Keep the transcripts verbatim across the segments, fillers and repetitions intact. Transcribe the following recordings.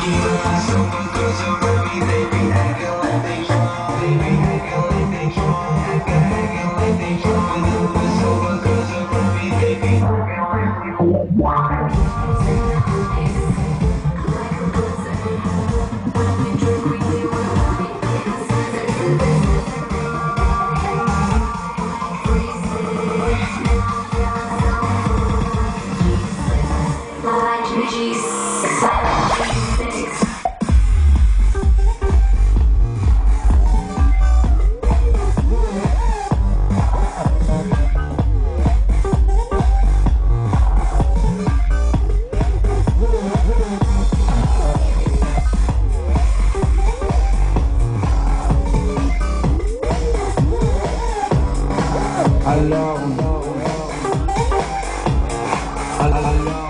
Alors, alors,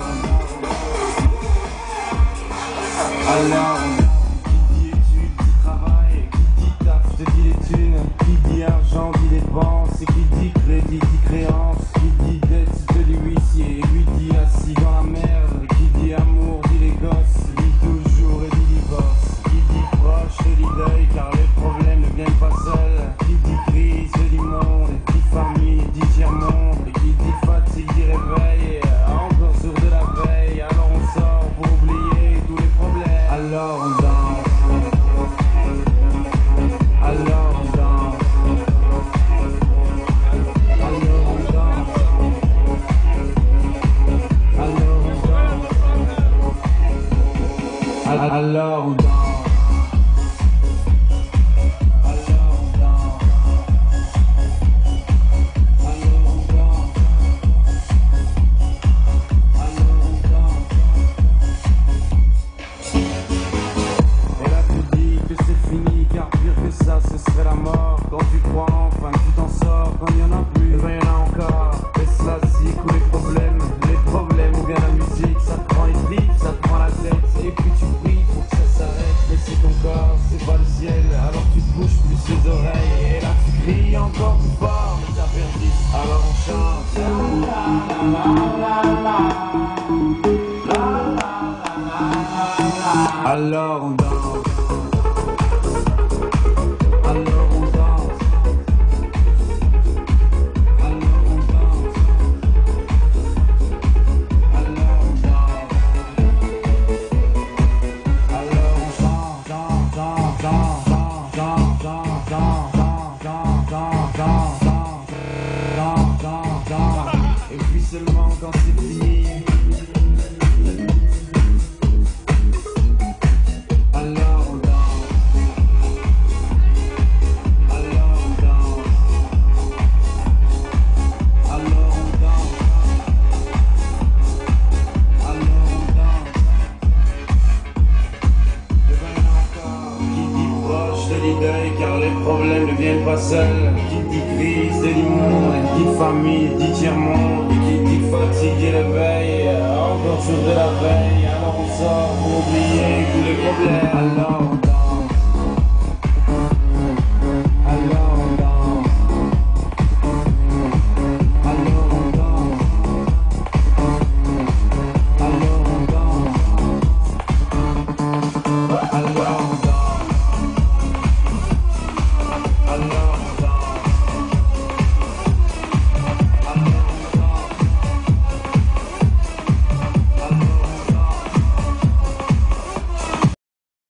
alors, qui dit études, dit travail, qui dit taf, te dit les thunes, qui dit argent, dit dépenses, et qui dit crédit, dit créance, qui dit dette, te dit huissier, et lui dit assis dans la merde, qui dit amour, dit les gosses, dit toujours et dit divorce, qui dit proche, te dit deuil, car les problèmes ne viennent pas seuls, qui dit crise, te dit monde, qui dit famille, dit tiers-monde, et qui dit fatigue, dit réveil, encore sourd de la veille, alors on sort pour oublier tous les problèmes, alors on danse, alors on danse, alors on danse, alors on danse, alors on danse. Ça, ce serait la mort. Quand tu crois enfin que tu t'en sors, quand il y en a plus, eh ben y en a encore. Et cela si ou les problèmes, les problèmes ou bien la musique, ça te prend les tripes, ça te prend la tête. Et puis tu pries pour que ça s'arrête. Mais c'est ton corps, c'est pas le ciel. Alors tu te bouges plus les oreilles. Et là tu cries encore plus fort, mais t'as perdu. Alors on chante. Alors on danse. Et puis seulement quand c'est fini, alors on danse, alors on danse, alors on danse, alors on danse. Et ben y'en a encore qui dit proche, te dit deuil, car les problèmes ne viennent pas seuls. Qui dit crise, te dit monde, dit famille, dit tiers-monde, qui dit fatigue, dit réveil, encore sur de la veille. Alors on sort pour oublier tous les problèmes. Alors on